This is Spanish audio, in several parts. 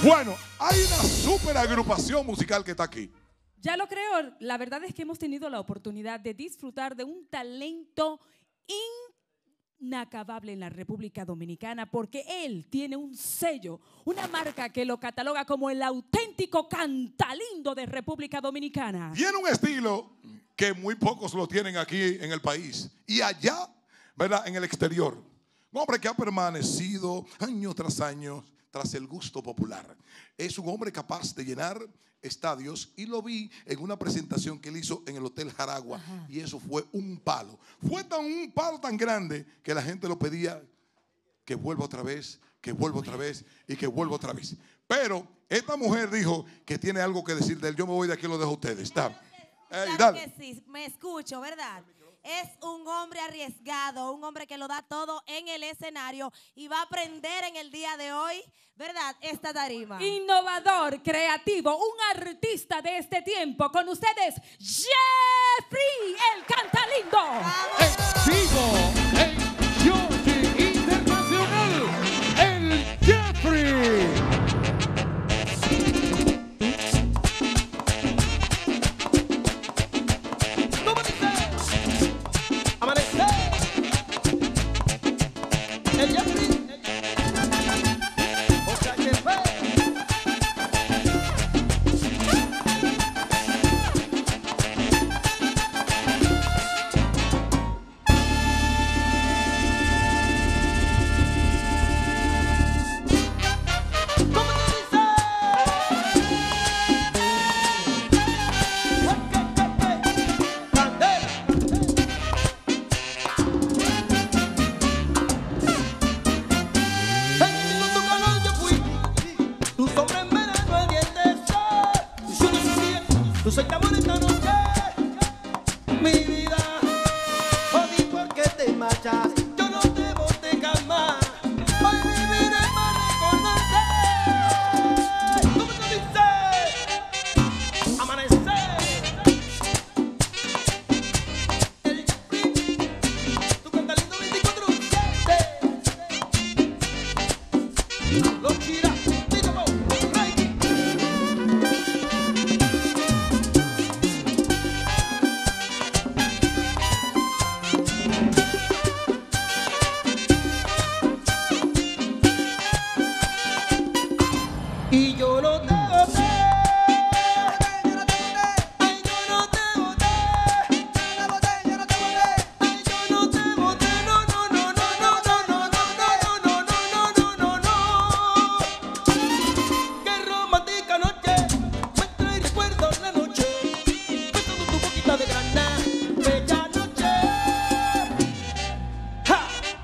Bueno, hay una super agrupación musical que está aquí. Ya lo creo, la verdad es que hemos tenido la oportunidad de disfrutar de un talento inacabable en la República Dominicana, porque él tiene un sello, una marca que lo cataloga como el auténtico cantalindo de República Dominicana. Tiene un estilo que muy pocos lo tienen aquí en el país y allá, ¿verdad?, en el exterior. Un hombre que ha permanecido año tras año tras el gusto popular. Es un hombre capaz de llenar estadios y lo vi en una presentación que él hizo en el Hotel Jaragua. Ajá. Y eso fue un palo. Fue un palo tan grande que la gente lo pedía que vuelva otra vez, que vuelva otra vez y que vuelva otra vez. Pero esta mujer dijo que tiene algo que decir de él. Yo me voy de aquí y lo dejo a ustedes. Está. Claro que sí, me escucho, ¿verdad? Es un hombre arriesgado, un hombre que lo da todo en el escenario y va a aprender en el día de hoy, ¿verdad?, esta tarima. Innovador, creativo, un artista de este tiempo. Con ustedes, Jeffrey, el Cantalindo. En vivo, en Georgie Internacional, el Jeffrey. Tú soy tan bonita noche, mi vida. Oye, ¿por qué te marchas? Yo no te boté jamás. Hoy viviré para recordarte. ¿Cómo te dice? Amanecer. El Jeffrey, tu Cantalindo 24/7. Los Chira. Y yo no te boté, ay, yo no te boté, yo no te boté, ay, yo no te boté, no, no, no, no, no, no, no, no, no, no, no, no, no, no. Qué romántica noche, me trae recuerdos la noche, besando tu boquita de grana, bella noche. ¡Ja!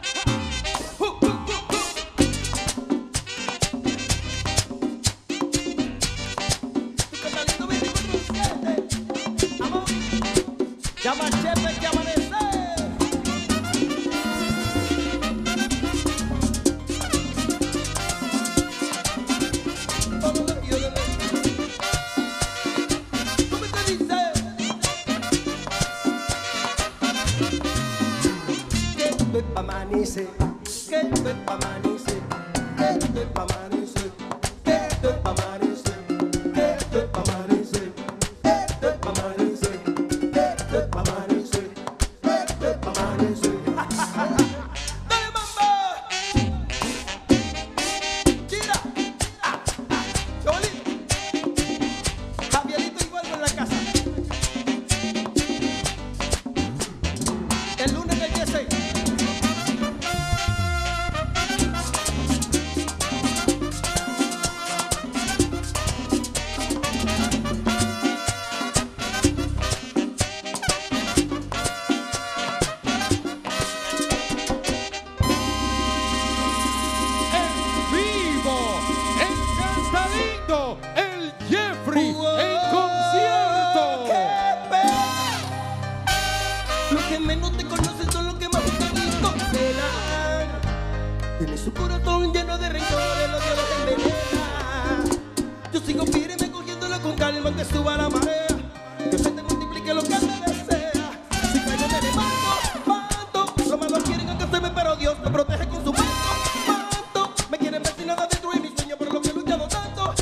Llama al Chepe que amanece. ¿Cómo te dice? Que esto es pa' amanece, que esto es pa' amanece, que esto es pa' amanece, que esto es pa' amanece, que esto es pa' amanece, que esto es pa' amanece. Dale mambo. Chira. Chobolito. Javierito igual en la casa. El lunes de Jesse. Los que menos te conocen son los que más buscan y condenan. Tiene su corazón lleno de rencores, los dioses te envenenan. Yo sigo firme cogiéndolo con calma que suba la marea, que se te multiplique lo que te desea. Si caigo te levanto, manto. Los malos quieren alcanzarme pero Dios me protege con su manto. Me quieren ver sin nada dentro de mi sueño por lo que he luchado tanto.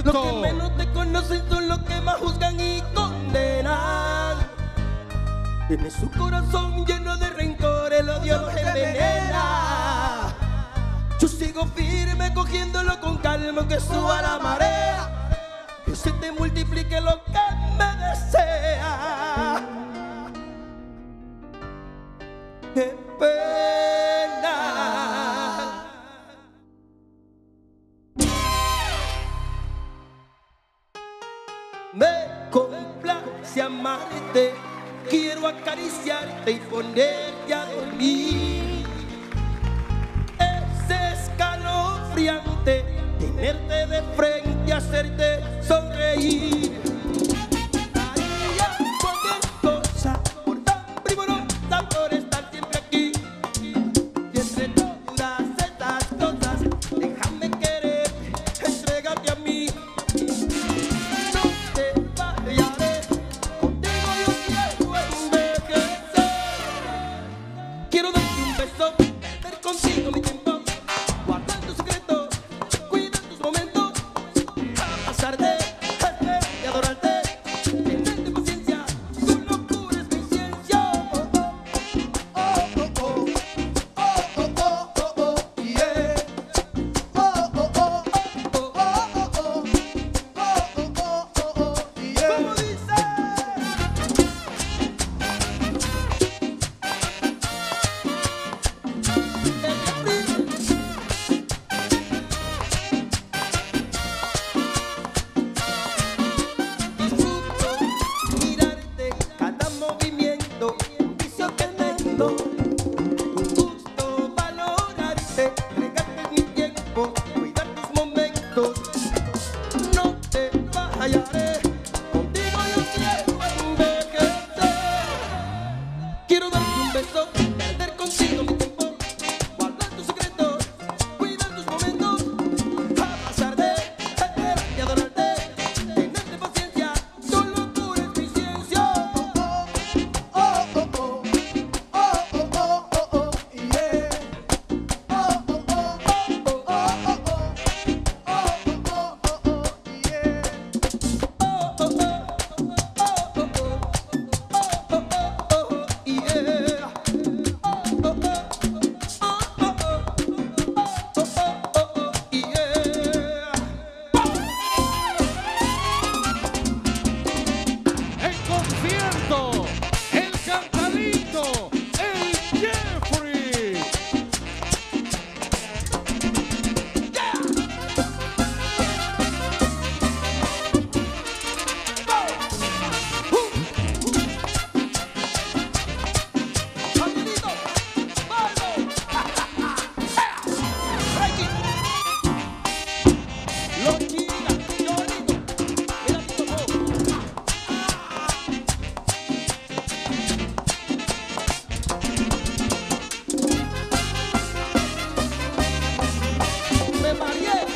concierto. Los que menos te conocen son los que más juzgan y condenan. Tiene su corazón lleno de rencor, el odio los envenena. Yo sigo firme cogiéndolo con calma, que suba la marea, que se te multiplique lo que me desea. Qué pena. Me complace amarte, quiero acariciarte y ponerte a dormir. Es escalofriante tenerte de frente, hacerte sonreír. Haría cualquier cosa por tan primorosa, por estar siempre aquí. Y entre todas estas cosas, déjame quererte, entrégate a mí. No te fallaré, contigo yo quiero envejecer. Quiero darte un beso, perder contigo mi tiempo, guardar tus secretos, cuidar tus momentos, abrazarte, y adorarte, tenerte paciencia, tu locura es mi ciencia. Como dice. Disfruto mirarte, cada movimiento, un vicio tremendo. Un gusto valorarte, regarte mi tiempo, cuidar tus momentos. No te fallaré, contigo yo quiero envejecer. Quiero darte un beso, perder contigo mi tiempo, guardar tus secretos, cuidar tus momentos, abrazarte, y adorarte, tenerte paciencia, tu locura es mi ciencia. En concierto, el cantadito, el Jeffrey. Angelito, Pablo, Frankie, los chicas, Yolito, mira mi topo. Me mareé.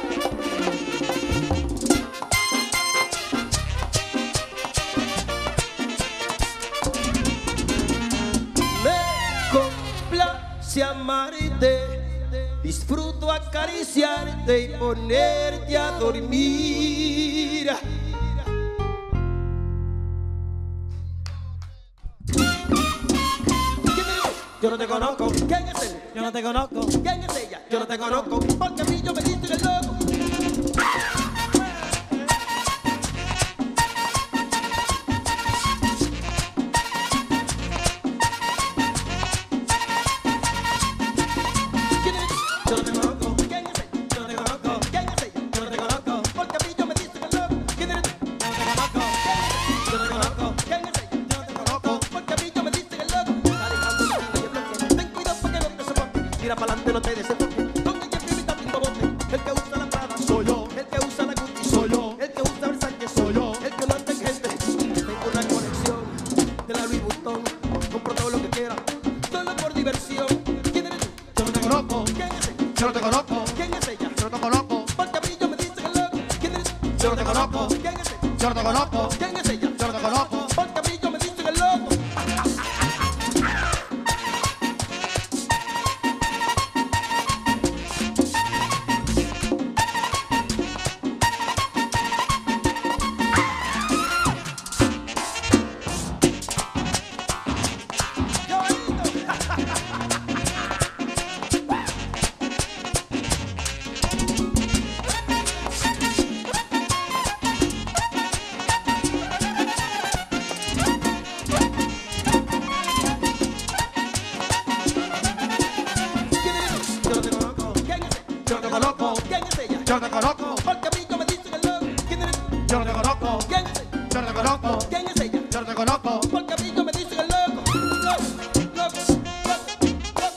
Me complace amarte, disfruto acariciarte y ponerte a dormir. ¿Quién eres? Yo no te conozco. ¿Quién es él? Yo no te conozco. ¿Quién es ella? Yo no te conozco. Porque a mí yo me diste el loco. ¿Quién eres? Yo no te conozco. ¿Quién es él? Yo no te conozco. ¿Quién es ella? Yo no te conozco. Porque a mí yo me diste el loco. ¿Quién eres? Yo no te conozco. Yo no te conozco. ¿Quién es ella? Yo no te conozco. Porque a mí yo me diste el loco. Alejandro, y el bloque. Ten cuidado porque no te soporte. Mira para adelante, no te desenfoques. Donde yo fui, mi tapito bote. El que usa la Prada soy yo. El que usa la Gucci soy yo. El que usa Versace soy yo. El que no anda en gente. Tengo una colección de la Louis Vuitton. Compro todo lo que quiera, solo por diversión. ¿Quién eres tú? Yo no te conozco. ¿Quién es él? Yo no te conozco. ¿Quién es ella? Yo no te conozco. Porque a mí yo me dicen el loco. ¿Quién eres tú? Yo no te conozco. ¿Quién es él? Yo no te conozco. ¿Quién es ella? Yo no te conozco. Porque a mí yo me dicen el loco. Yo no te conozco. Porque a mí no me dicen el loco. ¿Quién eres tú? Yo no te conozco. ¿Quién es ella? Yo no te conozco. ¿Quién es ella? Yo no te conozco. Porque a mí no me dicen el loco. Loco, loco, loco, loco.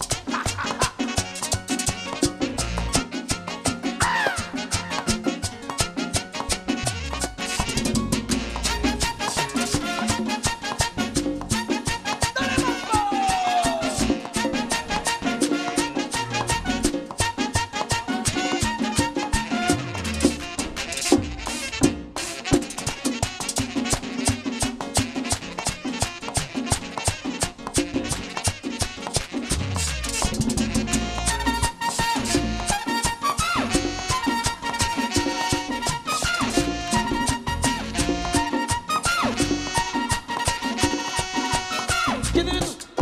¿Quién eres tú?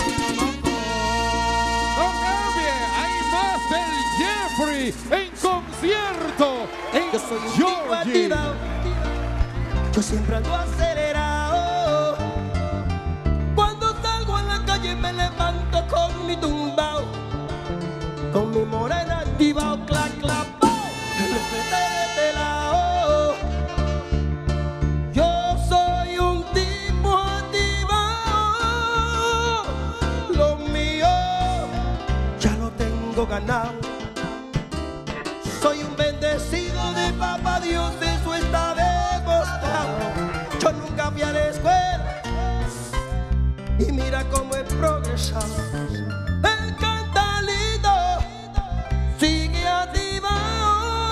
No cambie, hay más del Jeffrey en concierto en Yo soy un tipo Georgie. activado. Yo siempre ando acelerado. Cuando salgo a la calle me levanto con mi tumbao, con mi morena activado, clac, clac, pao. El frente de este lado. Yo soy un tipo activado. Lo mío ya lo tengo ganado. Soy un bendecido de papá Dios, eso está demostrado. Yo nunca fui a la escuela y mira cómo he progresado. El cantalito sigue activado.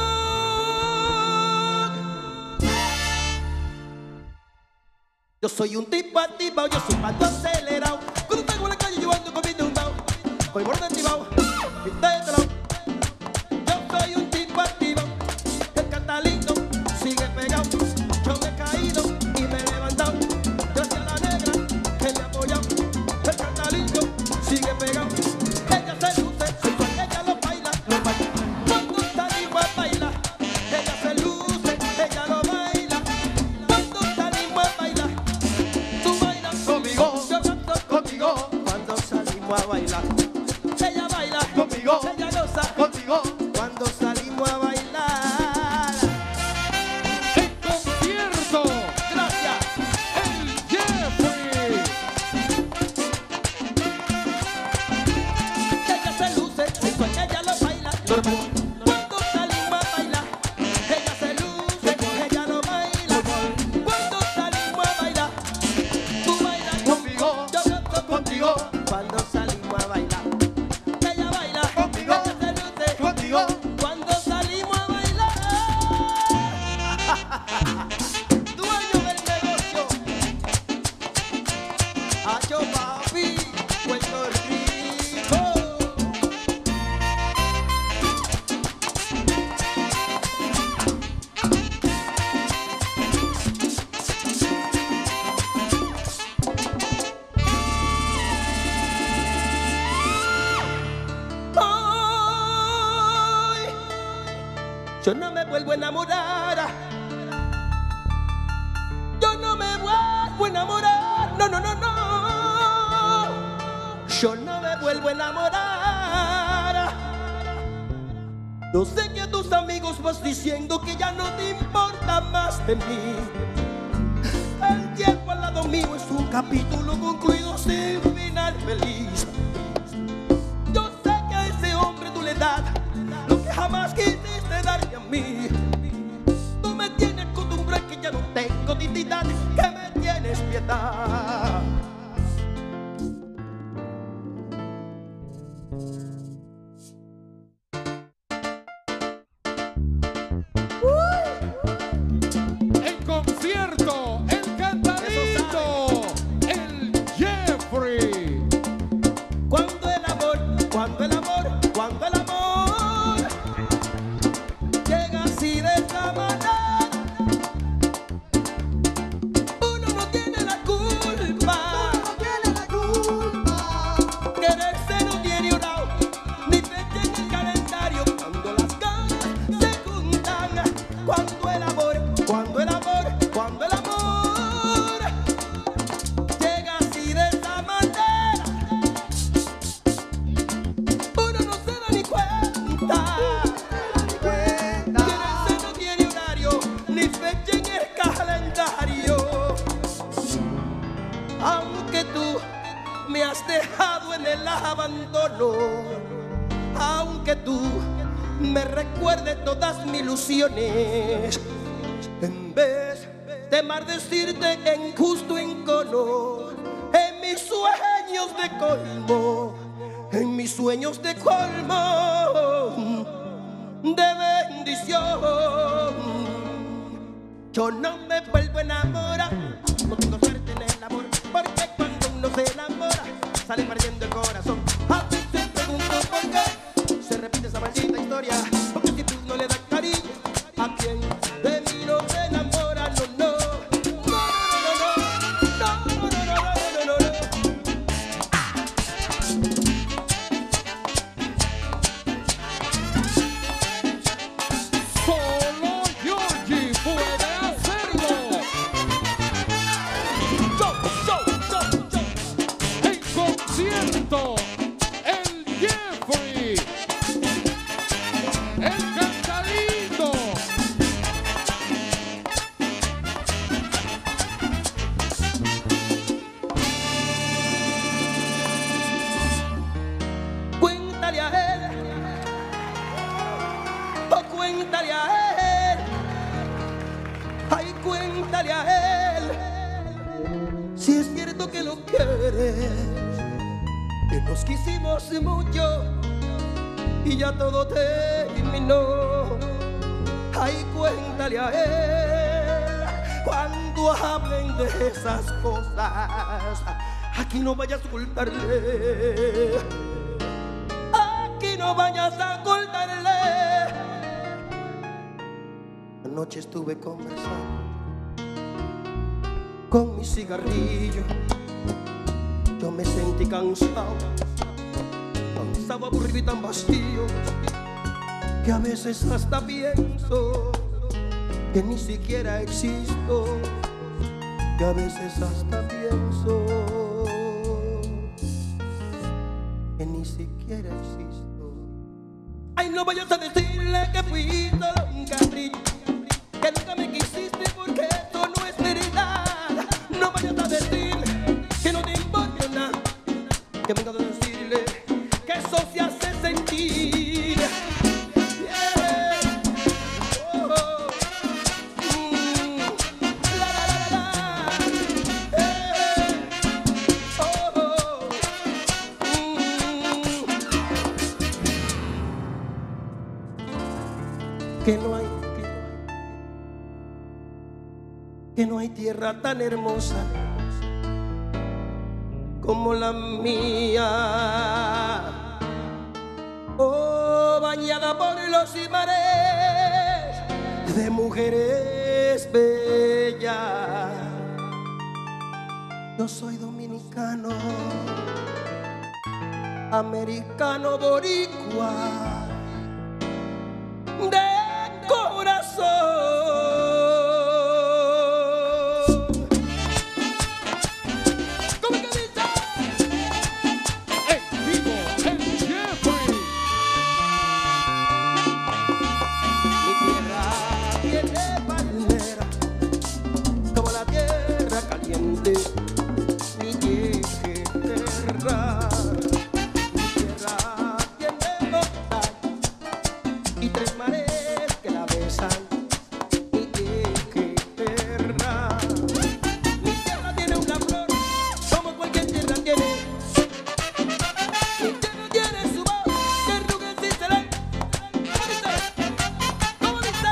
Yo soy un tipo activado, yo soy un pato acelerado. Cuando salgo a la calle yo ando con mi tumbao, con mi borde activado, mi tetra. Yo soy un tipo activo, el cantalito sigue pegado. Yo me he caído y me he levantado, gracias a la negra que me ha apoyado. El cantalito sigue pegado. Ella se luce, sensual, ella lo baila, lo baila. Cuando salimos a bailar, ella se luce, ella lo baila. Cuando salimos a bailar, tú bailas Conmigo, yo canto contigo, cuando salimos a bailar. Ella baila Conmigo. ella goza contigo. cuando salimos a bailar. En concierto, Gracias. el Jeffrey. Ella se luce, sensual, ella lo baila. Cuando salimos a bailar, ella se luce, ella lo baila. Cuando salimos a bailar, tú bailas Conmigo, yo canto contigo. cuando salimos a bailar. Ella baila, Conmigo. ella se luce, Contigo. cuando salimos a bailar. Dueño del negocio, Acho Papi, Puerto Rico. Ay, yo no me vuelvo a enamorar. Yo no me vuelvo a enamorar. No, no, no, no. Yo no me vuelvo a enamorar. Yo sé que a tus amigos vas diciendo que ya no te importa más de mí. El tiempo al lado mío es un capítulo concluido sin final feliz. Yo sé que a ese hombre tú le das lo que jamás quisiste darme a mí. Tú me tienes acostumbrado que ya no tengo dignidad, que me tienes piedad. En concierto, el cantalito, el Jeffrey. Cuando el amor, cuando el amor, cuando el amor llega así de esta manera, uno no tiene la culpa. en el abandono, aunque tú me recuerdes todas mis ilusiones. En vez de maldecirte en justo encono, en mis sueños de colmo, en mis sueños de colmo de bendición, yo no me vuelvo a enamorar, no tengo suerte en el amor, porque cuando uno se enamora sale perdiendo el corazón. A veces pregunto por qué se repite esa maldita historia, porque si tú no le das cariño, ¿a quién de mí no se enamora? No, no, no, no, no, no, no, no, no, no, no. Solo Georgie puede hacerlo. En concierto, el Jeffrey, el Cantalindo. Cuéntale a él, oh cuéntale a él, ay cuéntale a él, si es cierto que lo quieres, que nos quisimos mucho y ya todo terminó. Ay cuéntale a él, cuando hablen de esas cosas, aquí no vayas a ocultarle. Aquí no vayas a ocultarle. Anoche estuve conversando con mi cigarrillo. Yo me sentí cansado, aburrido y tan vacío, que a veces hasta pienso que ni siquiera existo, que a veces hasta pienso que ni siquiera existo. Ay, no vayas a decirle que fui solo un capricho, que nunca me quisiste porque esto no es verdad. No vayas a decirle que no te importa nada, que venga a decirle que eso se hace sentir. Yeah. Oh, oh. La, la, la, la. Oh, oh. Que no hay tierra tan hermosa como la mía, oh, bañada por los mares de mujeres bellas. Yo soy dominicano, americano, boricua, de corazón. ¿Cómo que dice? En vivo, el Jeffrey. Mi tierra tiene palmera como la tierra caliente. Mi tierra tiene montaña y tres mares que la besan. Mi tierra tiene una flor como cualquier tierra tiene. Mi tierra tiene su voz que arrugas y se lee. ¿Cómo dice?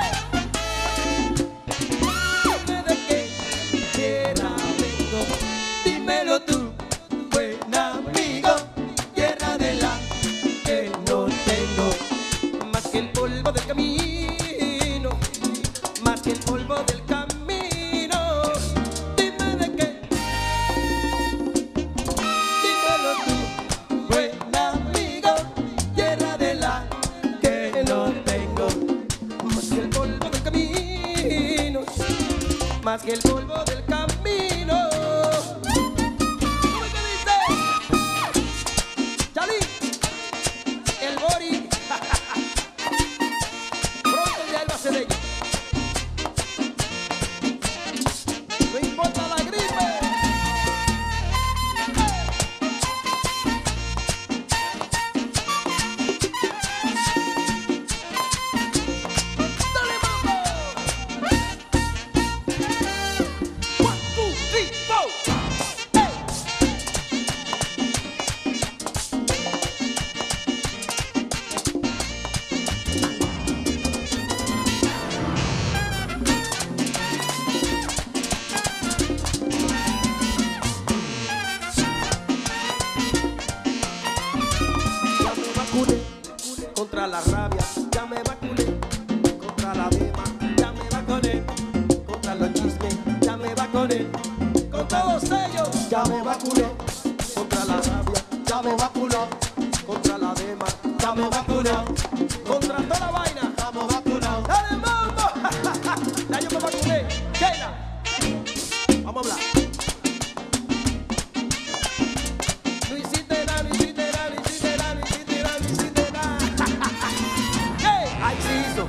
Dime de qué tierra vengo, dímelo tú, buen amigo. Tierra de la que no tengo más que el polvo del camino, más que el polvo del camino. Dime de qué, dímelo tú, buen amigo. Tierra de la que no tengo más que el polvo del camino, más que el polvo del camino. ¿Cómo que dice? Chali, el Bori. Pronto ya él va a ser ella. No importa la gripe. ya me vacuné contra la rabia, ya me vacuné contra la dema, ya me vacuné contra toda la vaina. Estamos vacunados. ¡Dale, mambo! Ya yo me vacuné. Sheila, vamos a hablar. No hiciste nada, no hiciste nada, no hiciste nada, no hiciste nada, no hiciste nada. ¡Hey! ¡Ahí sí hizo!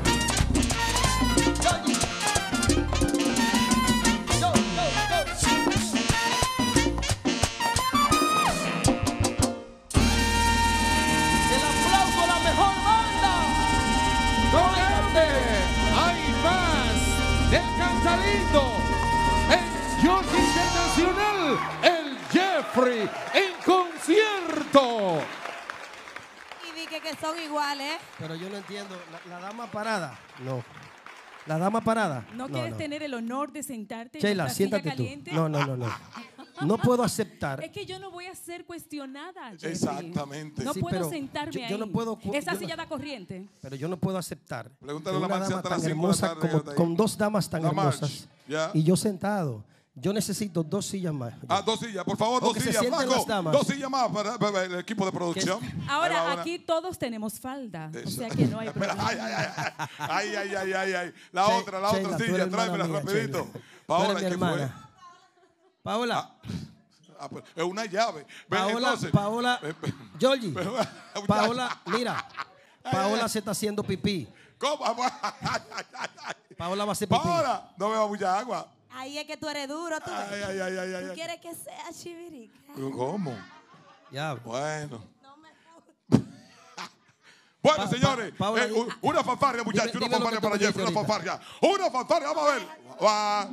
El Georgie Internacional, el Jeffrey en concierto. Y dije que son iguales. Pero yo no entiendo, la dama parada. No. La dama parada. ¿No quieres tener el honor de sentarte Sheila, en la silla siéntate tú. caliente? No. No puedo aceptar. Es que yo no voy a ser cuestionada, Jeffrey. Exactamente. No Sí, puedo pero sentarme ahí. yo no puedo- Esa yo silla no- da corriente. Pero yo no puedo aceptar Pregúntale que a la una Marcia dama hasta las tan 5 de la hermosa tarde, como, ya está ahí. con dos damas tan La March, hermosas ya. y yo sentado. Yo necesito 2 sillas más. Ah, 2 sillas, por favor, O 2 que se sillas. sienten Marco, las damas. 2 sillas más para el equipo de producción. Ahí Ahora, va una. aquí todos tenemos falda. O Eso. sea que no hay Espera, problema. ay. La otra Sheila, tú silla, eres tráemela hermana mía, rapidito. Sheila. Tú Paola, eres mi ¿qué fue? hermana. Paola, Pues, es una llave. Ven, Paola, entonces. Paola, Georgie, Muchacha. Paola, mira, Paola se está haciendo pipí. ¿Cómo? Paola va a hacer pipí. Paola, no beba mucha agua. Ahí es que tú eres duro, tú. Ay. ¿Tú quieres que sea chivirica? ¿Cómo? Ya. Bueno. No me gusta. Bueno, señores, Paola, una fanfarria, muchachos, dime una lo fanfarria que tú para me Jeff, una dijiste fanfarria. Una fanfarria, vamos a ver. Va.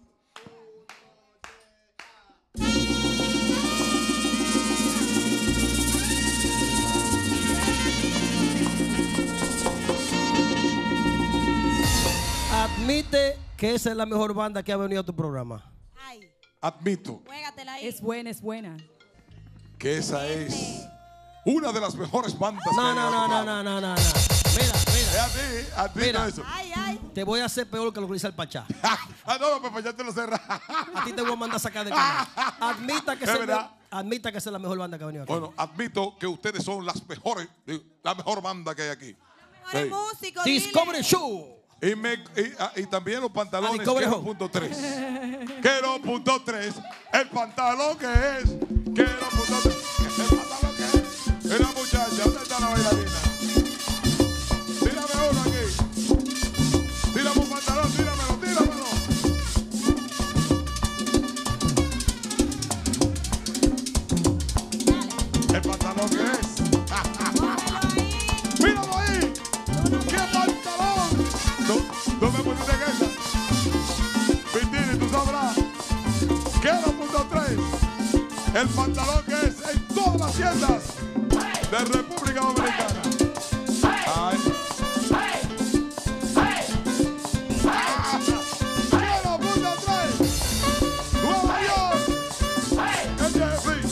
Admite que esa es la mejor banda que ha venido a tu programa. Ay, Admito juégatela ahí. Es buena, es buena. que esa es una de las mejores bandas que No. hay en el programa. Mira, Es así, admito Mira. eso. Ay. te voy a hacer peor que lo que dice el Pachá. No, pues ya te lo cerra. A ti te voy a mandar a sacar de canal. Admita que Es verdad. admita que esa es la mejor banda que ha venido aquí. Bueno, admito que ustedes son las mejores, la mejor banda que hay aquí. Mejores Sí. músicos. Discovery dile. Show. Y también los pantalones Discovery Quero Home. punto 3. Quero punto 3. El pantalón que es. Quero punto 3. El pantalón que es. Mira, muchacha, ¿dónde está la bailarina? Tírame uno aquí. Tírame un pantalón, tíramelo. El pantalón que es. ¡Míralo ahí! ¡Qué pantalón! No me pusiste en esa. Vistini, tú sabrás. Quero punto 3. El pantalón que es en todas las tiendas de República Dominicana. Ay. Quero punto 3. Nueva York. El Jeffrey.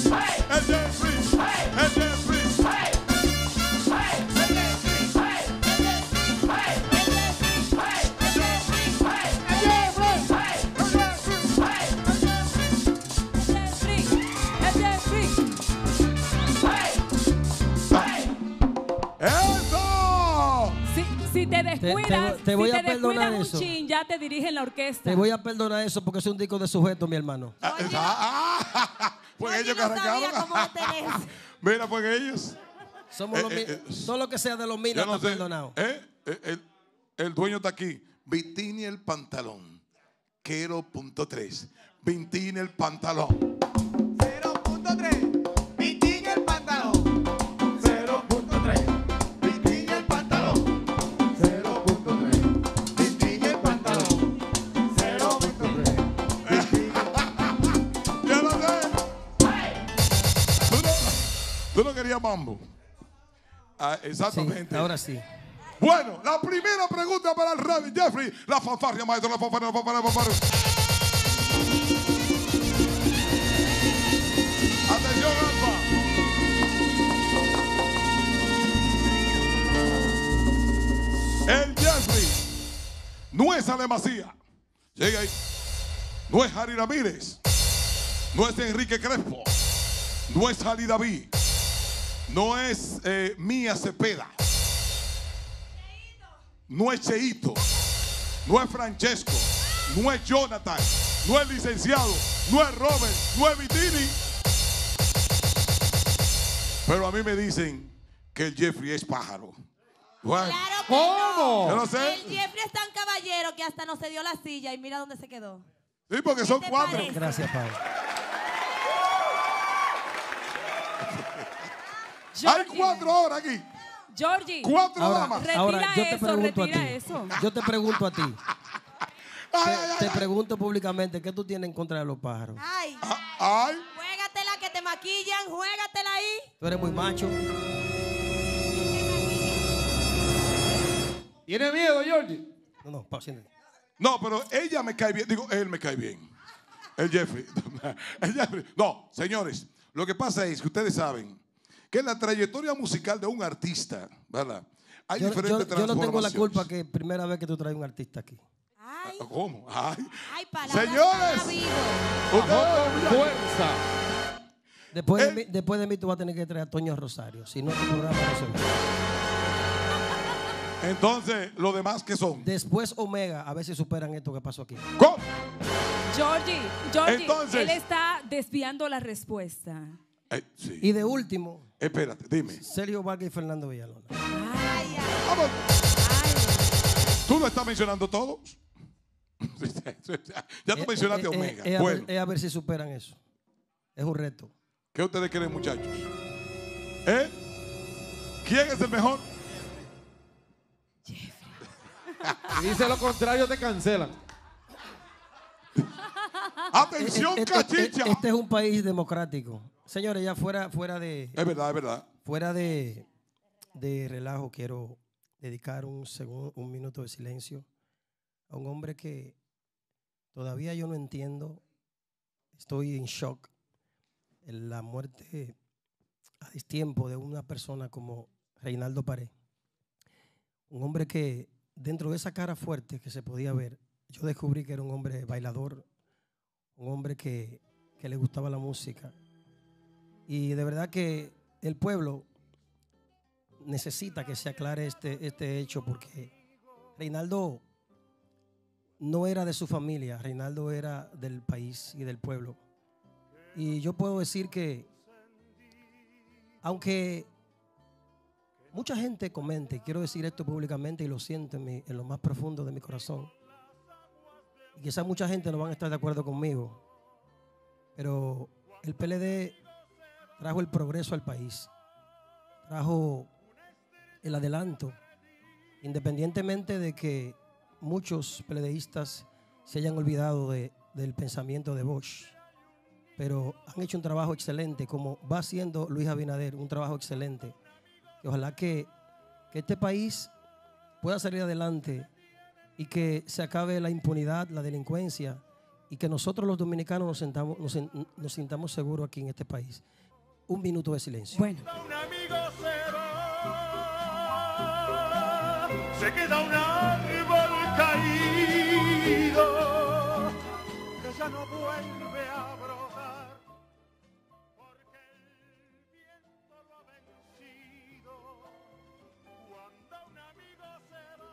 ¡Eso! Si te descuidas, te voy si a te perdonar descuidas eso. un chin, ya te dirigen la orquesta. Te voy a perdonar eso porque es un disco de sujeto, mi hermano. Pues Yo ellos que no sabía arrancaron. cómo tener. Mira, pues ellos. Somos todo lo que sea de los Yo minas no está sé. perdonado. El dueño está aquí. Vistini el pantalón. Quero punto 3. Vistini el pantalón. 0.3, Vitín el pantalón. 0.3, Vitín el pantalón. 0.3, Vitín el pantalón. 0.3, Ya lo sé. Tú no querías mambo. Exactamente. Sí, ahora sí. Bueno, la primera pregunta para el Rey Jeffrey. La fanfarria, maestro, la fanfarria. Atención, Alfa. El Jeffrey no es Alemacía. Llega ahí. No es Harry Ramírez. no es Enrique Crespo, no es Ali David, no es Mía Cepeda, no es Cheito, no es Francesco, no es Jonathan, no es licenciado, no es Robert, no es Vitini. Pero a mí me dicen que el Jeffrey es pájaro. Bueno, Claro que ¿Cómo? yo no. no sé. El Jeffrey es tan caballero que hasta no se dio la silla y mira dónde se quedó. Sí, porque son ¿Qué te 4. parece? Gracias, Padre. Hay Georgie, 4 horas aquí. Georgie, 4 Ahora, damas. Retira ahora yo te eso, pregunto a ti. retira eso. Yo te pregunto a ti. Ay, ay, Te ay, pregunto públicamente, ¿qué tú tienes en contra de los pájaros? Ay, ay. juégatela que te maquillan, juégatela ahí. Tú eres muy macho. ¿Tiene miedo, Georgie? No, siéntate. No, pero ella me cae bien. Digo, él me cae bien. El Jeffrey. El Jeffrey. No, señores, lo que pasa es que ustedes saben que en la trayectoria musical de un artista, ¿verdad? Hay Yo diferentes no tengo la transformaciones. culpa que primera vez que tú traes un artista aquí. Ay, ¿Cómo? Ay. ay, palabras Señores. para vivo. Ustedes- Con fuerza. Después de mí tú vas a tener que traer a Toño Rosario. Si no, tu programa no se va. Entonces, ¿los demás qué son? Después Omega, a ver si superan esto que pasó aquí. ¿Cómo? Georgie, Entonces- él está desviando la respuesta. Sí. Y de último, Espérate, dime. Sergio Vargas y Fernando Villalona. Ay, ay, Vamos. ay. ¿Tú lo estás mencionando todos? Ya tú mencionaste Omega. Bueno, A ver si superan eso. Es un reto. ¿qué ustedes creen, muchachos? ¿Eh? ¿Quién es el mejor? Si dice lo contrario, te cancelan. Atención, cachicha. Este es un país democrático. Señores, ya fuera de Es verdad, es verdad. fuera de relajo, quiero dedicar un minuto de silencio a un hombre que todavía yo no entiendo. Estoy en shock. La muerte a destiempo de una persona como Reinaldo Pared. Un hombre que dentro de esa cara fuerte que se podía ver, yo descubrí que era un hombre bailador, un hombre que le gustaba la música. Y de verdad que el pueblo necesita que se aclare este hecho, porque Reinaldo no era de su familia, Reinaldo era del país y del pueblo. Y yo puedo decir que, aunque mucha gente comente, quiero decir esto públicamente y lo siento en lo más profundo de mi corazón, y quizás mucha gente no van a estar de acuerdo conmigo, pero el PLD trajo el progreso al país, trajo el adelanto, independientemente de que muchos PLDistas se hayan olvidado del pensamiento de Bosch, pero han hecho un trabajo excelente, como va haciendo Luis Abinader, un trabajo excelente. Y ojalá que este país pueda salir adelante y que se acabe la impunidad, la delincuencia, y que nosotros los dominicanos nos sintamos seguros aquí en este país. Un minuto de silencio. Bueno, Un amigo se va, se queda un árbol caído que ya no vuelve a brotar porque el viento lo ha vencido. Cuando un amigo se va.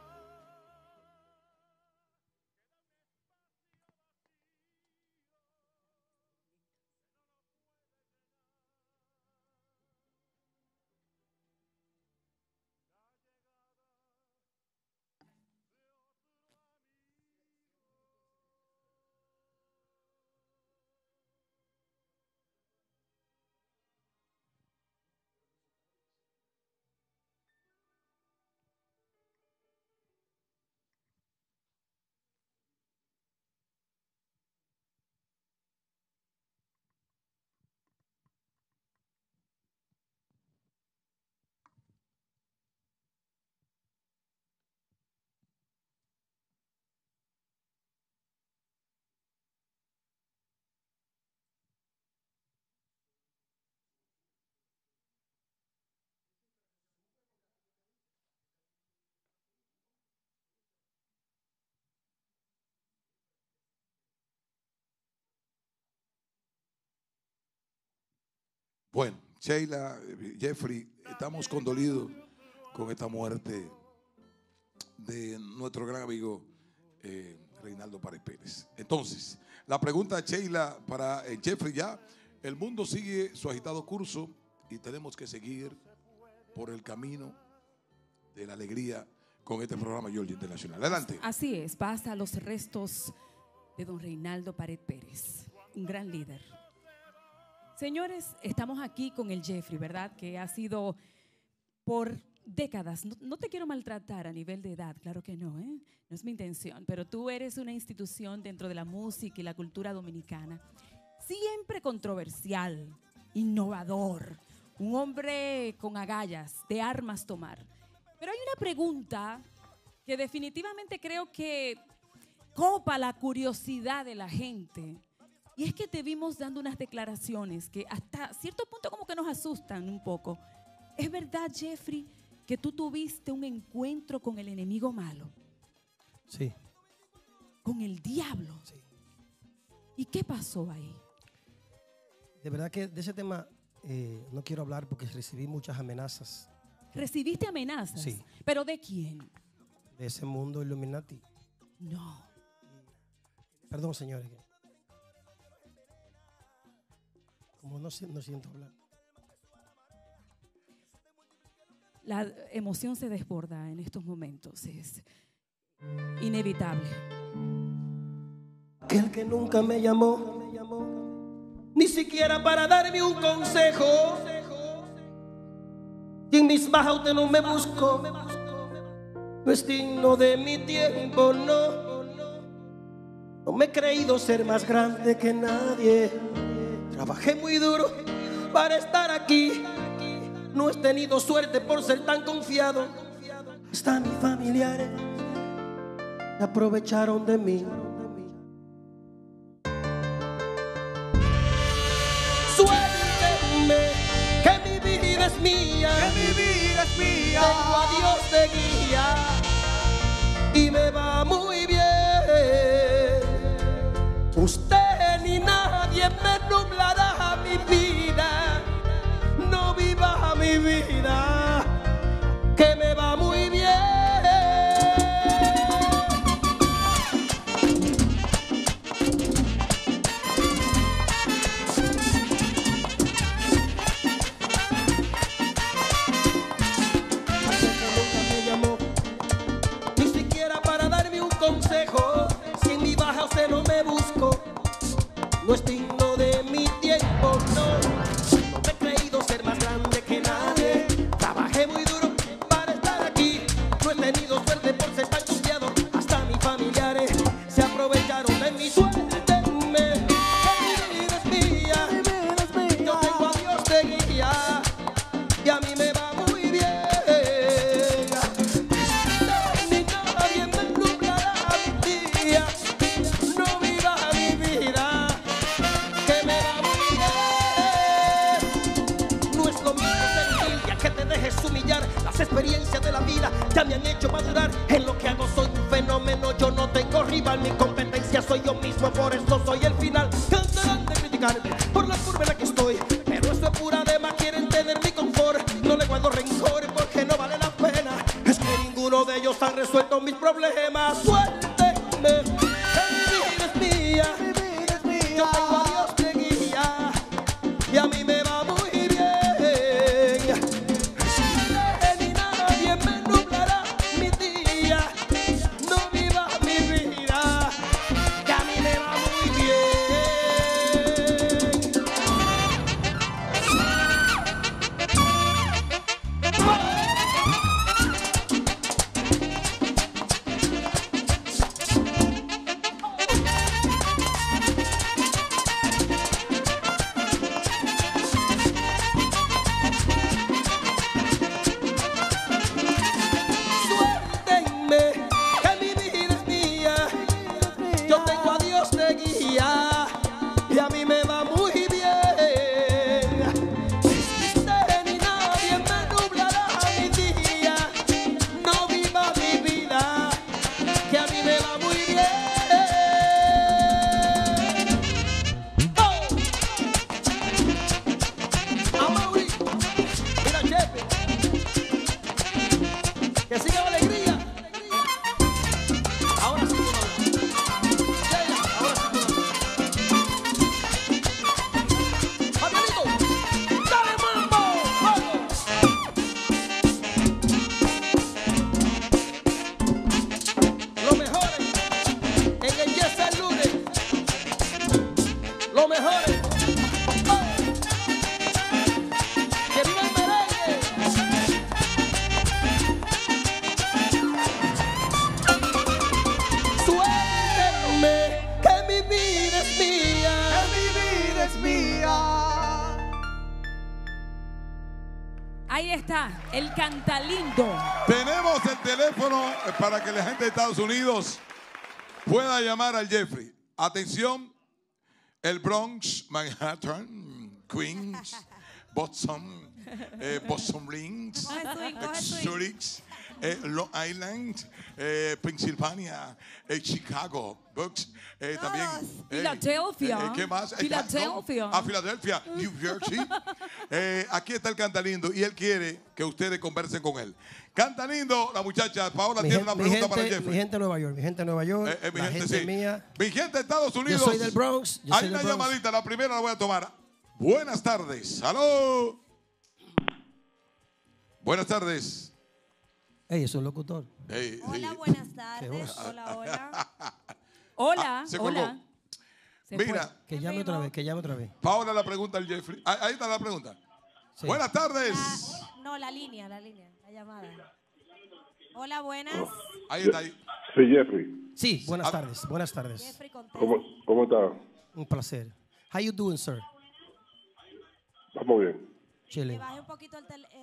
Bueno, Sheila, Jeffrey, estamos condolidos con esta muerte de nuestro gran amigo Reinaldo Pared Pérez. Entonces, la pregunta, Sheila, para Jeffrey ya. El mundo sigue su agitado curso y tenemos que seguir por el camino de la alegría con este programa Georgia Internacional. Adelante. Así es, pasa a los restos de don Reinaldo Pared Pérez, un gran líder. Señores, estamos aquí con el Jeffrey, ¿verdad? Que ha sido por décadas. No te quiero maltratar a nivel de edad, claro que no, ¿eh? No es mi intención, pero tú eres una institución dentro de la música y la cultura dominicana. Siempre controversial, innovador, un hombre con agallas, de armas tomar. Pero hay una pregunta que definitivamente creo que copa la curiosidad de la gente. Y es que te vimos dando unas declaraciones que hasta cierto punto como que nos asustan un poco. ¿Es verdad, Jeffrey, que tú tuviste un encuentro con el enemigo malo? Sí. ¿Con el diablo? Sí. ¿Y qué pasó ahí? De verdad que de ese tema no quiero hablar porque recibí muchas amenazas. ¿Recibiste amenazas? Sí. ¿Pero de quién? De ese mundo Illuminati. No. Perdón, señores. Como no siento hablar. La emoción se desborda en estos momentos. Es inevitable. Aquel que nunca me llamó, ni siquiera para darme un consejo. Y en mis bajas usted no me buscó. No es digno de mi tiempo, no. No me he creído ser más grande que nadie. Trabajé muy duro para estar aquí. No he tenido suerte por ser tan confiado. Hasta mis familiares se aprovecharon de mí. Suélteme, que mi vida es mía. Que mi vida es mía. Tengo a Dios de guía y me va muy bien. Usted ni nadie me nublará mi vida. No viva mi vida, que me va muy bien. Me llamó, ni siquiera para darme un consejo. Si en mi baja usted no me buscó, no es digno de mi tiempo, no. No me he creído ser más grande que nadie. Trabajé muy duro para estar aquí. No he tenido suerte por ser tan confiado. Hasta mis familiares se aprovecharon de mi suerte. Mi vida es mía. Yo tengo a Dios de guía y a mí me va muy bien. Ni nadie me nublará mi día. No viva mi vida, que me va muy bien. No es lo mismo ser humilde a que te dejes humillar. Las experiencias de la vida ya me han hecho madurar. En lo que hago soy un fenómeno, yo no tengo rival. Mi competencia soy yo mismo, por eso soy el final. Cansarán de criticarme por la curva en la que estoy, pero eso es pura dema, quieren tener mi confort. No le guardo rencor porque no vale la pena. Es que ninguno de ellos han resuelto mis problemas. Suéltenme, que mi vida es mía. Yo tengo a Dios de guía y a mí me va muy bien. Ni nadie me nublará mi día. No viva mi vida, que a mí me va muy bien. Ahí está, el Cantalindo. Tenemos el teléfono para que la gente de Estados Unidos pueda llamar al Jeffrey. Atención, el Bronx, Manhattan, Queens, Boston, Boston Rings, Coge swing, coge swing. Zurich, Long Island, Pennsylvania, Chicago, Bucks, también Filadelfia. ¿qué más? Filadelfia. Filadelfia, New Jersey. Aquí está el Cantalindo y él quiere que ustedes conversen con él. Cantalindo, la muchacha Paola tiene una pregunta para Jeffrey. Mi gente de Nueva York, mi gente de Nueva York, Mi la gente, gente sí. mía. Mi gente de Estados Unidos. Yo soy del Bronx. Yo Hay soy una del Bronx. llamadita, la primera la voy a tomar. Buenas tardes. ¡Aló! Buenas tardes. Ey, es un locutor. Hey, Hola, sí. buenas tardes. Hola, hola. Hola, se colgó. hola. Se fue. Mira, Que llame otra vez, que llame otra vez. Paola la pregunta al Jeffrey. Ahí está la pregunta. Sí. Buenas tardes. No, la línea, la llamada. Hola, buenas. Ahí está. Ahí. Sí, Jeffrey. Sí, buenas tardes, buenas tardes. Jeffrey contesta. ¿Cómo está? Un placer. How you doing, sir? Vamos bien. Le Chilling. bajé un poquito el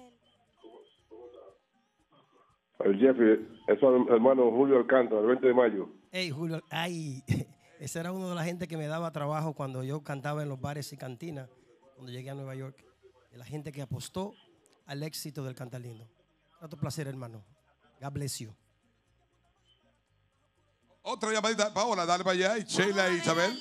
El Jeffrey, es su hermano Julio Alcántara, el 20 de mayo. Hey, Julio, ay, ese era uno de la gente que me daba trabajo cuando yo cantaba en los bares y cantinas, cuando llegué a Nueva York. De la gente que apostó al éxito del Cantalindo. Otro placer, hermano. God bless you. Otra llamadita. Paola, dale para allá. Y Sheila e Isabel.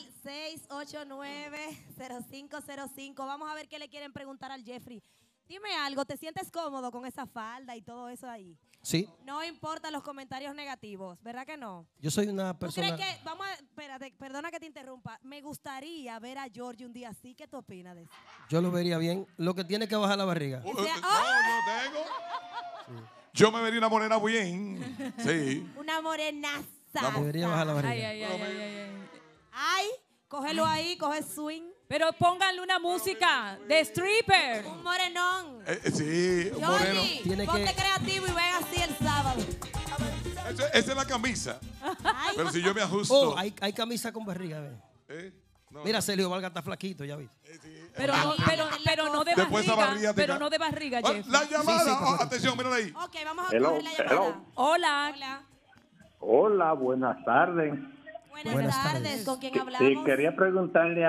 689-0505. Vamos a ver qué le quieren preguntar al Jeffrey. Dime algo, ¿te sientes cómodo con esa falda y todo eso ahí? Sí, No importan los comentarios negativos, ¿verdad que no? yo soy una ¿Tú persona. crees que, vamos a, espérate, perdona que te interrumpa, me gustaría ver a George un día así, ¿qué tú opinas de eso? Yo lo vería bien. Lo que tiene que bajar la barriga. No, sea, yo tengo. Yo me vería una morena bien. Sí. Una morenaza. Debería bajar la Ay, barriga. ay, ay, ay, ay, ay. Ay, cógelo ahí, coge swing. Pero pónganle una música de stripper. Un morenón. Sí, un moreno. Georgie, Tiene ponte que- creativo y ven así el sábado. Esa es la camisa. Ay, Pero si yo me ajusto. Oh, hay camisa con barriga. Ve. No, Mira, Sergio Valga está flaquito, ya viste. Pero no, pero no de Después esa barriga. barriga te Pero ca- no de barriga, Ah, Jeff. la llamada. Sí, sí, correcto. Atención, mírala ahí. ok, vamos a Hello, coger la llamada. Hola. Hola. Hola, buenas tardes. Buenas, Buenas tardes. tardes. ¿Con quién Sí, hablamos? quería preguntarle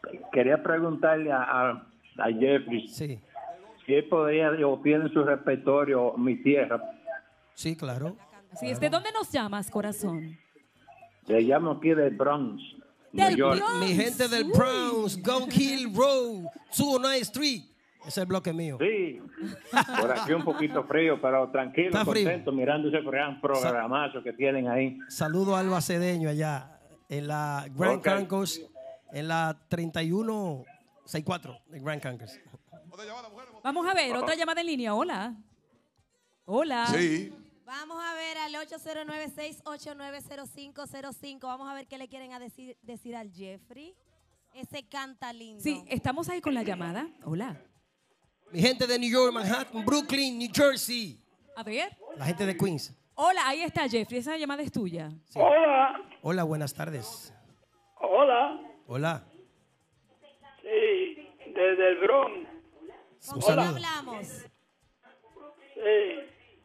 a Jeffrey Sí, si él podría o tiene en su repertorio Mi Tierra. sí, claro. Sí, ¿de dónde nos llamas, corazón? Le llamo aquí del Bronx, New Del York. Bronx. Mi gente del Browns, Gun Hill Road, 209 Street. Ese es el bloque mío. Sí, por aquí un poquito frío, pero tranquilo, Está frío. contento, mirando ese gran programazo que tienen ahí. Saludo a Alba Cedeño allá en la Grand Ok. Concourse, en la 3164 de Grand Concourse. Otra llamada, mujer. Vamos a ver, otra llamada en línea. Hola. Hola. Sí. Vamos a ver al 809-689-0505. Vamos a ver qué le quieren decir al Jeffrey. Ese canta lindo. Sí, estamos ahí con la llamada. Hola. Mi gente de New York, Manhattan, Brooklyn, New Jersey. A ver. La gente de Queens. Hola, ahí está Jeffrey. Esa llamada es tuya. Sí. Hola, Hola, buenas tardes. hola, Hola. sí, desde el Bronx, ¿Con Un quién saludo. hablamos? sí.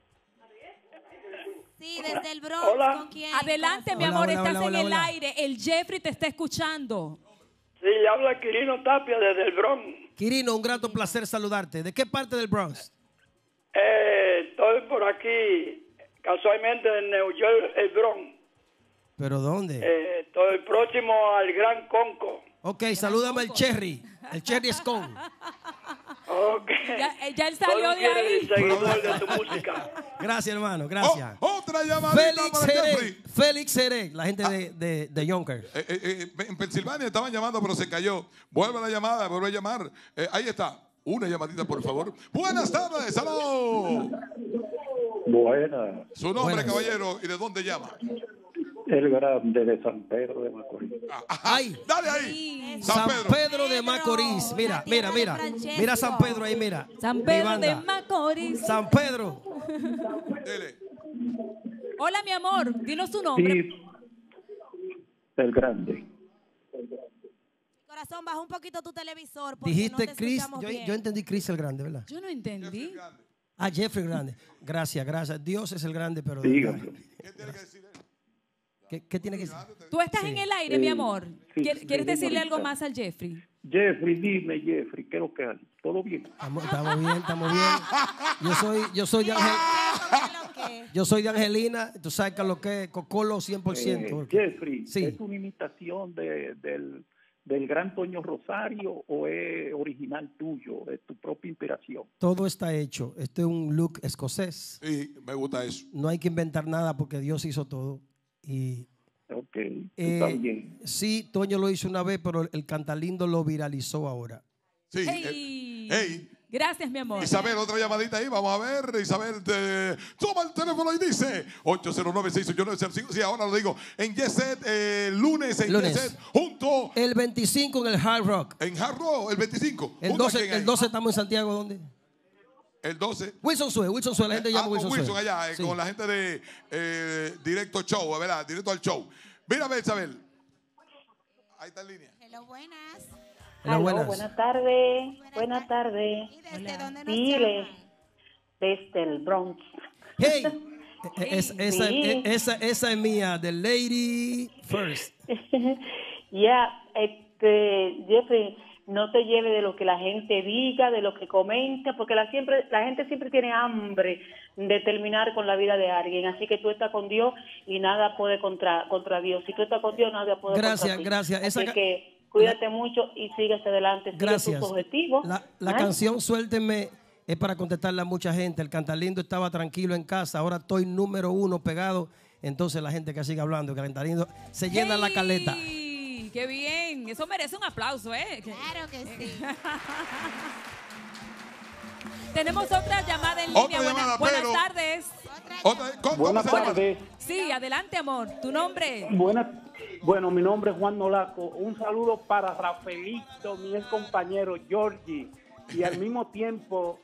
Sí, desde el Bronx. Hola. ¿Con quién? Adelante, mi Hola, amor. hola, Estás hola, en hola, el hola. aire. El Jeffrey te está escuchando. Sí, habla Quirino Tapia desde el Bronx. Quirino, un grato placer saludarte. ¿De qué parte del Bronx? Estoy por aquí, casualmente en New York, el Bronx. ¿Pero dónde? Estoy próximo al Gran Conco. Ok, salúdame el Cherry. El Cherry Scone. Ok. Ya él Soy salió un de fiel ahí. seguidor de tu música. Gracias, hermano. Gracias. Otra llamadita Félix para Jeffrey. Seré. Félix Seré. La gente de Yonkers. En Pensilvania estaban llamando, pero se cayó. Vuelve la llamada, vuelve a llamar. Ahí está. Una llamadita, por favor. Buenas tardes, aló. Buena, Su nombre, Buenas. caballero, y de dónde llama. el grande de San Pedro de Macorís. Ay. Dale ahí. San San Pedro, Pedro. de Macorís. Mira, la tierra mira, de mira. Francesco. Mira San Pedro ahí, mira. San Mi Pedro banda. de Macorís. San Pedro. Dele. Hola, mi amor. Dinos tu nombre. Sí, el grande. Corazón, baja un poquito tu televisor. Porque Dijiste no te Chris. escuchamos Yo bien. entendí Chris el Grande, ¿verdad? Yo no entendí. Ah, Jeffrey grande. Gracias, gracias. Dios es el grande, pero... Dígame. ¿Qué tiene que decir él? ¿Qué tiene que decir? Tú estás en el aire, mi amor. sí, ¿Quieres sí, decirle algo señorita. más al Jeffrey? Jeffrey, dime, Jeffrey, ¿qué es lo que hay? ¿Todo bien? Estamos bien, estamos bien. Yo soy de yo soy de Angelina, tú sabes que lo que es Cocolo 100%. porque- Jeffrey, Sí. ¿es una imitación del gran Toño Rosario o es original tuyo, es tu propia inspiración? Todo está hecho. Este es un look escocés. Sí, me gusta eso. No hay que inventar nada porque Dios hizo todo. Y Ok, está bien. sí, Toño lo hizo una vez, pero el Cantalindo lo viralizó ahora. Sí. Hey. Hey. Gracias, mi amor. Isabel, otra llamadita ahí, vamos a ver. Isabel, toma el teléfono y dice 809-689-05. Sí, ahora lo digo. En Yeset, lunes en Lunes. Yeset, junto El 25 en el Hard Rock. en Hard Rock, el 25. El ¿Junto a 12, quién ahí? el 12 estamos en Santiago, ¿dónde? El 12. Wilson Sue, la gente llama con Wilson Wilson Sue. allá, Sí. con la gente de Directo Show, ¿verdad? Directo al show. Mira, a ver, Isabel. Ahí está en línea. Hello, buenas. Hola, Aló, buenas. buenas tardes. Buenas tardes. ¿Y desde dónde nos Dile, llaman? desde el Bronx. Hey, Sí. esa es mía, The Lady First. Ya, Jeffrey, no te lleve de lo que la gente diga, de lo que comenta, porque la gente siempre tiene hambre de terminar con la vida de alguien. Así que tú estás con Dios y nada puede contra Dios. Si tú estás con Dios, nada puede Gracias, contra ti. gracias. Así Esa que cuídate mucho y síguese adelante. Sigue Gracias. tus objetivos. La ¿Ah? canción Suélteme es para contestarle a mucha gente. El Cantalindo estaba tranquilo en casa, ahora estoy número 1 pegado. Entonces la gente que sigue hablando, que el Cantalindo se llena la caleta. ¡Hey! ¡Qué bien! Eso merece un aplauso, ¿eh? Claro que sí. Tenemos otra llamada en Otra línea. llamada, Buenas pero- tardes. Buenas ¿cómo se llama? tardes. Sí, adelante, amor. ¿Tu nombre? Bueno, mi nombre es Juan Nolaco. Un saludo para Rafaelito, mi ex compañero Georgie. Y al mismo tiempo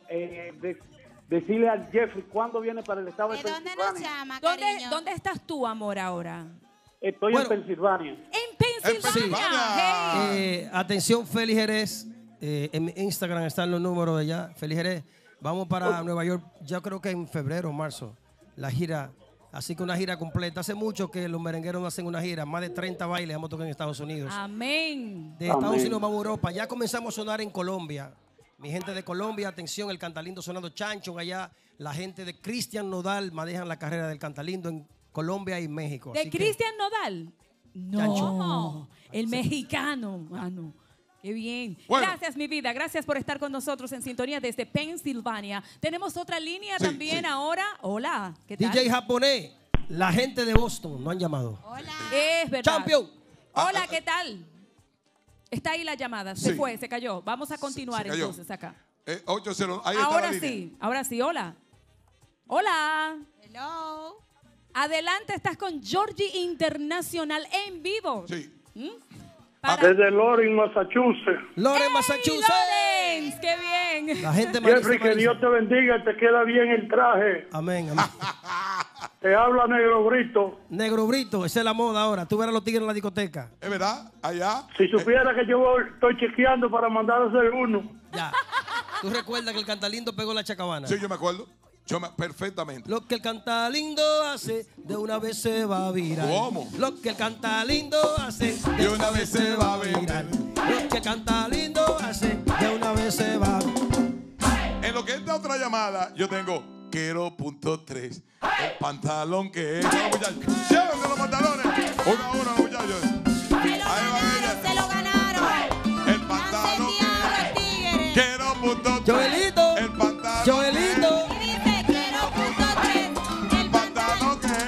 decirle al Jeffrey cuándo viene para el estado de ¿De dónde nos Pensilvania. llama, cariño? ¿Dónde estás tú, amor, ahora? Estoy Bueno. en Pensilvania. En Pensilvania. Hey. Atención, Félix Jerez. En mi Instagram están los números de allá. Félix Jerez. Vamos para Nueva York, yo creo que en febrero o marzo. La gira. Así que una gira completa. Hace mucho que los merengueros no hacen una gira. Más de 30 bailes hemos tocado en Estados Unidos. Amén. De Estados Unidos vamos a Europa. Ya comenzamos a sonar en Colombia. Mi gente de Colombia, atención, el Cantalindo sonando Chancho allá. La gente de Cristian Nodal manejan la carrera del Cantalindo en Colombia y México. ¿De Así que- Cristian Nodal? No. Chancho. El mexicano, mano. Qué bien. Bueno. Gracias, mi vida. Gracias por estar con nosotros en sintonía desde Pensilvania. Tenemos otra línea Sí, también sí. ahora. Hola, ¿qué tal? DJ japonés, la gente de Boston no han llamado. Hola. Es verdad. Champion. Hola, ¿qué tal? Está ahí la llamada. Se Sí. fue, se cayó. Vamos a continuar Se cayó. entonces acá. 80, ahí está Ahora la línea. sí, ahora sí. Hola. Hola. Hello. Adelante, estás con Georgie Internacional en vivo. Sí. ¿Mm? Desde Lawrence, Massachusetts. Lawrence, ¡Hey, Massachusetts. Lawrence! ¡Qué bien! La gente Jeffrey, que Dios te bendiga, te queda bien el traje. Amén, amén. Te habla Negro Brito. Negro Brito, esa es la moda ahora. Tú verás a los tigres en la discoteca. ¿Es verdad? Allá. Si supiera que yo estoy chequeando para mandar a hacer uno. Ya. Tú recuerdas que el Cantalindo pegó la chacabana. Sí, yo me acuerdo. Perfectamente. Lo que el Cantalindo hace, de una vez se va a virar. ¿Cómo? Lo que el Cantalindo hace, de una vez se va a virar. Lo que el Cantalindo hace, de una vez se va a virar. En lo que entra otra llamada, yo tengo Quero.3. El pantalón que es. Vamos, muchachos. Llévense los pantalones. Uno a uno, muchachos. Se lo ganaron. El pantalón que es. Quero.3. Joelito. El pantalón. Joelito. Y dice, quiero punto 3. El pantalón que es.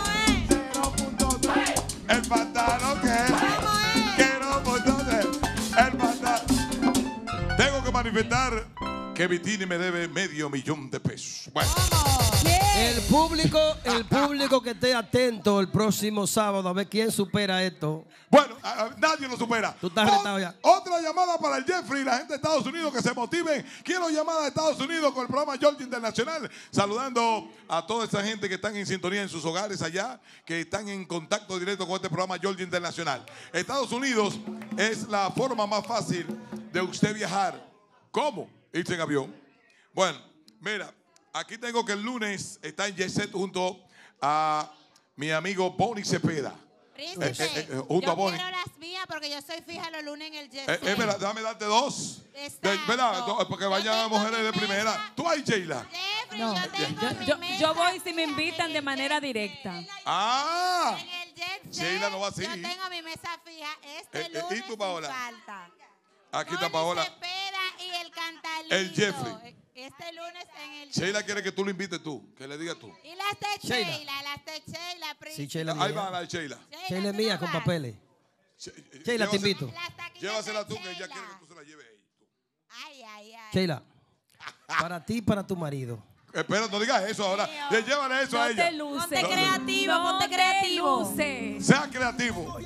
¿Cómo es? El pantalón que es. ¿Cómo es? Quero.3. El pantalón. Tengo que manifestar que Vitini me debe $500,000. Bueno. El público que esté atento el próximo sábado a ver quién supera esto. Bueno, nadie lo supera. Tú estás retado ya. Otra llamada para el Jeffrey y la gente de Estados Unidos que se motiven. Quiero llamada de Estados Unidos con el programa Georgie Internacional. Saludando a toda esa gente que están en sintonía en sus hogares allá, que están en contacto directo con este programa Georgie Internacional. Estados Unidos es la forma más fácil de usted viajar. ¿Cómo? Irse en avión. Bueno, mira, Aquí tengo que el lunes está en Jet Set junto a mi amigo Bonnie Cepeda. Príncipe, junto a yo Bonnie. quiero las mías porque yo soy fija los lunes en el Jet Es Set. verdad, déjame darte dos. ¿Verdad? Porque vayan mujeres de primera. Tú ahí, Sheila. Jeffrey, No, yo tengo mi mesa yo voy si me invitan de manera directa. Ah. en el Jet Set. Sheila no va así. Yo tengo mi mesa fija este ¿Y lunes tú, Paola? sin falta. Aquí está Bonnie Paola. Cepeda y el Cantalindo. El Jeffrey. Este lunes en el Sheila quiere que tú lo invites tú. Que le digas tú. Y las de Sheila. Sheila, príncipe. Sí, Sheila Ahí mía. va la de Sheila. Sheila es mía con papeles. Sheila, te invito. Llévasela tú, que ella quiere que tú se la lleves ahí. Ay, ay, ay. Sheila, para ti y para tu marido. Espera, no digas eso ahora. Llévale eso a ella. Ponte creativo, ponte creativo. luce. Sea creativo.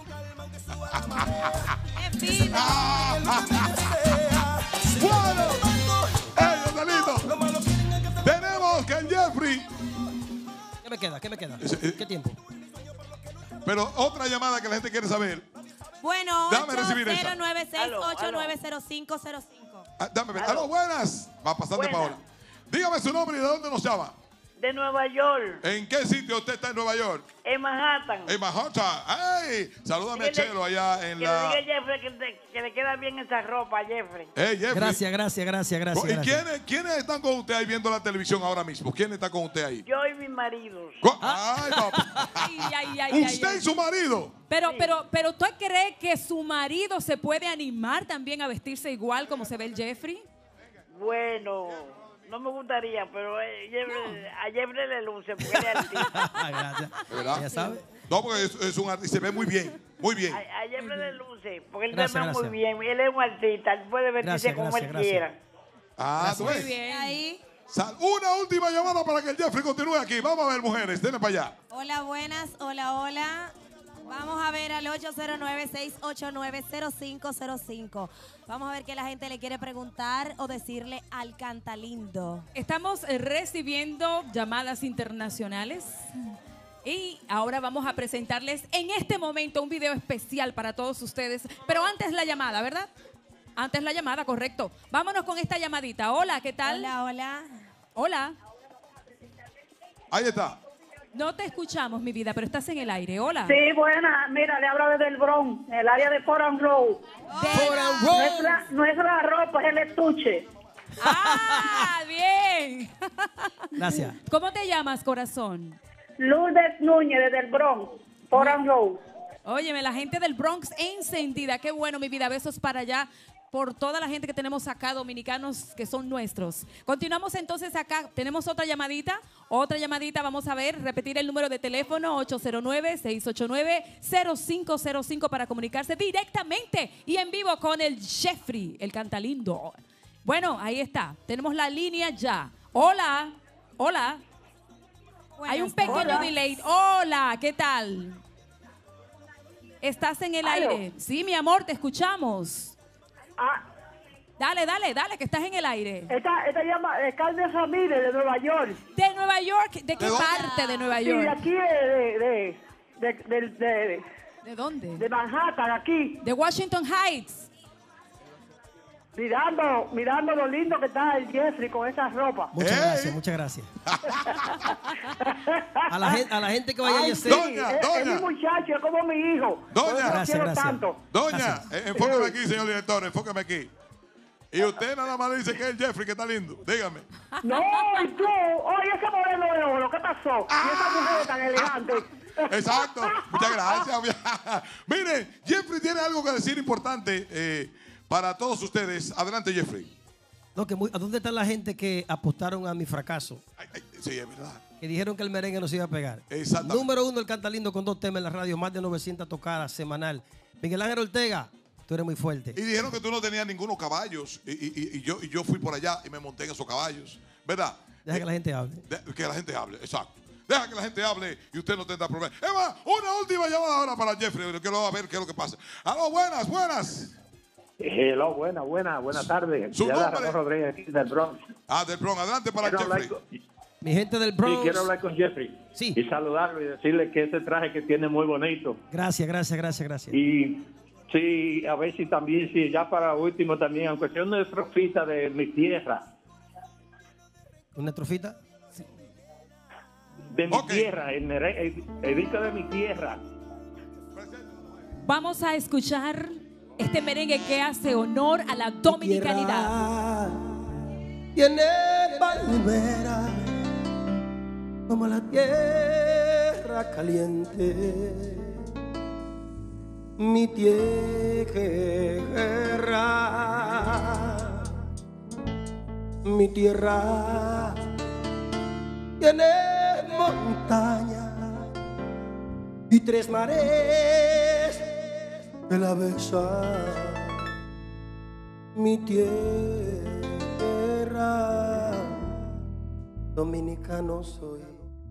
Es fino. ¡Bueno! ¡Ey, Joselito! Tenemos que el Jeffrey. ¿Qué me queda? ¿Qué me queda? ¿Qué tiempo? Pero otra llamada que la gente quiere saber. Bueno, Déjame recibir esa. 8096890505. Dame ver. Aló, buenas. Va pasando Buenas. Paola. Dígame su nombre y de dónde nos llama. De Nueva York, ¿En qué sitio usted está en Nueva York? en Manhattan. En Manhattan. ¡Ey! Salúdame a Dígale- Chelo allá en que la. le diga a Jeffrey que le queda bien esa ropa, Jeffrey. ¡Ey, Jeffrey! Gracias, gracias, gracias, gracias. ¿Y gracias. quiénes están con usted ahí viendo la televisión ahora mismo? ¿Quién está con usted ahí? Yo y mi marido. ¡Ay, papá! Ay, ay, ay, ¿Usted ay. y su marido? Pero ¿usted cree que su marido se puede animar también a vestirse igual como se ve el Jeffrey? Bueno, no me gustaría, pero a Jeffrey le luce porque él es artista. Gracias. ¿Verdad? Ya sabe. No, porque es un artista, se ve muy bien, muy bien. A Jeffrey le luce porque él Gracias, se ve muy gracias. bien. Él es un artista, él puede vestirse Gracias, como gracias, él gracias. quiera. Ah, tú Muy ves. bien. Ahí. Una última llamada para que el Jeffrey continúe aquí. Vamos a ver, mujeres, denle para allá. Hola, buenas. Hola, hola. Vamos a ver al 809-689-0505. Vamos a ver qué la gente le quiere preguntar o decirle al Cantalindo. Estamos recibiendo llamadas internacionales y ahora vamos a presentarles en este momento un video especial para todos ustedes. Pero antes la llamada, ¿verdad? Antes la llamada, correcto. Vámonos con esta llamadita. Hola, ¿qué tal? Hola, hola. Hola. Ahí está. No te escuchamos, mi vida, pero estás en el aire. Hola. Sí, buena. Mira, le habla desde el Bronx, el área de Fort and Road. No es la ropa, es el estuche. ¡Ah, bien! Gracias. ¿Cómo te llamas, corazón? Lourdes Núñez, desde el Bronx, Fort and Road. Óyeme, la gente del Bronx encendida. Qué bueno, mi vida. Besos para allá por toda la gente que tenemos acá, dominicanos que son nuestros. Continuamos entonces acá. Tenemos otra llamadita. Vamos a ver, repetir el número de teléfono 809-689-0505 para comunicarse directamente y en vivo con el Jeffrey, el Cantalindo. Bueno, ahí está. Tenemos la línea ya. Hola. Hola. Hay un pequeño Hola. delay. Hola, ¿qué tal? ¿Estás en el Aló. aire? Sí, mi amor, te escuchamos. Ah, Dale, que estás en el aire. esta llama Carmen Ramírez, de Nueva York. ¿De Nueva York? ¿De qué ¿De dónde? parte de Nueva Sí, de York? aquí ¿De dónde? de Manhattan, aquí. De Washington Heights. Mirando lo lindo que está el Jeffrey con esa ropa. Muchas ¡Ey! gracias, muchas gracias. A la gente que vaya a Ay, Yeset. sí, Doña, es doña. mi muchacho, es como mi hijo. Doña. Por eso lo Gracias, quiero gracias. tanto. Doña, Gracias. enfócame aquí, señor director, enfócame aquí. Y usted nada más dice que es el Jeffrey, que está lindo. Dígame. No, y tú, oye, ese modelo de oro, ¿qué pasó? Y esa mujer tan elegante. Exacto. Muchas gracias. Miren, Jeffrey tiene algo que decir importante para todos ustedes. Adelante, Jeffrey. No, ¿a dónde está la gente que apostaron a mi fracaso? Sí, es verdad. Que dijeron que el merengue no se iba a pegar. Exactamente. Número 1, el Cantalindo con 2 temas en la radio, más de 900 tocadas semanal. Miguel Ángel Ortega, tú eres muy fuerte. Y dijeron que tú no tenías ningunos caballos. Y yo fui por allá y me monté en esos caballos. ¿Verdad? Deja que la gente hable. Que la gente hable, exacto. Deja que la gente hable y usted no tendrá problema. Eva, una última llamada ahora para Jeffrey. Quiero ver qué es lo que pasa. Aló, buenas. Hello, buenas tardes. ¿Su Ya la nombre? Ramón Rodríguez aquí del Bronx. Del Bronx. Adelante para Quiero hablar Jeffrey. Mi gente del Sí, Bronx. quiero hablar con Jeffrey. Sí. Y saludarlo y decirle que ese traje que tiene muy bonito. Gracias. Y sí, a ver si también, si ya para último también, aunque sea una estrofita de mi tierra. ¿Una estrofita? De mi tierra, el merengue de mi tierra. Vamos a escuchar este merengue que hace honor a la dominicanidad. Tiene palmera como la tierra caliente. Mi tierra tiene montaña y 3 mares que la besan. Mi tierra, dominicano soy.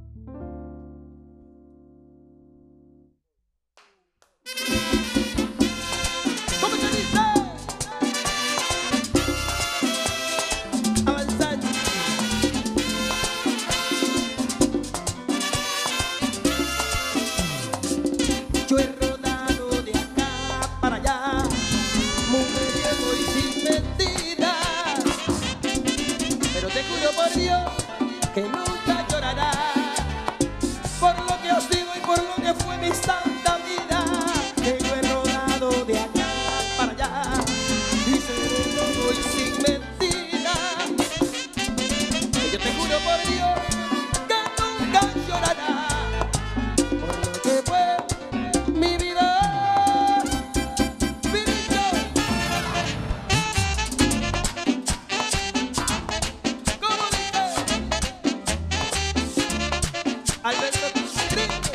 Yo he rodado de acá para allá, mujeriego y sin mentiras, pero te juro por Dios que nunca llorará por lo que ha sido y por lo que fue mi santa vida. Que yo he rodado de acá para allá y sereno y sin mentiras, que yo te juro por Dios que nunca llorará por lo que fue mi vida. Virito. ¿Cómo dice? Alberto Cristo.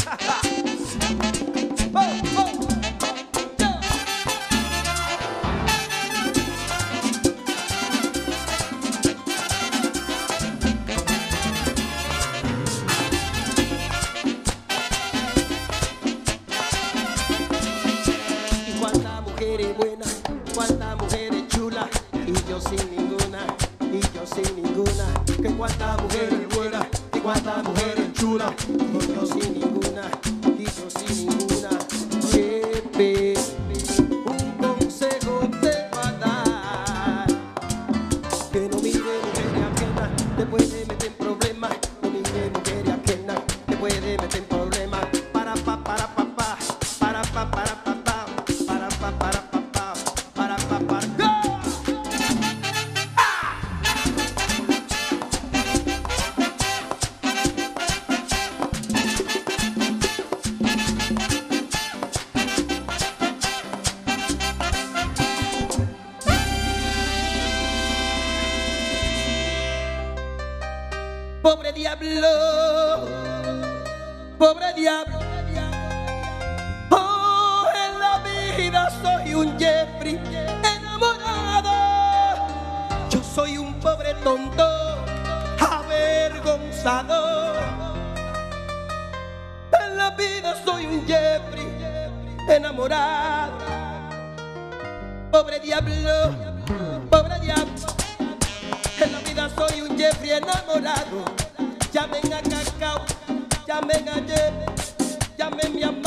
Oh, oh, ya. Y cuántas mujeres buenas, cuántas mujeres chulas, y yo sin ninguna, y yo sin ninguna. Que cuántas mujeres buenas, y cuántas mujeres chulas, y yo sin ninguna, y yo sin ninguna. Jefe, un consejo te va a dar, que no mire mujeres ajenas, te puede meter en problemas. No mire mujeres ajenas, te puede meter en problemas. Para pa para pa pa, para pa para pa pa, para pa para pa pa, para pa para. ¡Go! Pobre diablo, pobre diablo. Oh, en la vida soy un Jeffrey enamorado. Yo soy un pobre tonto avergonzado. En la vida soy un Jeffrey enamorado. Pobre diablo, pobre diablo. En la vida soy un Jeffrey enamorado. Llamen a Cacao, llamen a Jeff, llamen mi amor.